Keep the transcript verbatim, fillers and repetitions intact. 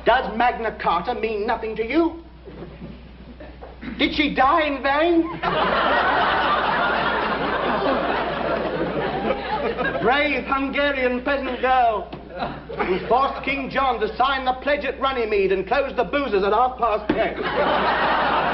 Does Magna Carta mean nothing to you? Did she die in vain? Brave Hungarian peasant girl who forced King John to sign the pledge at Runnymede and close the boozers at half past ten.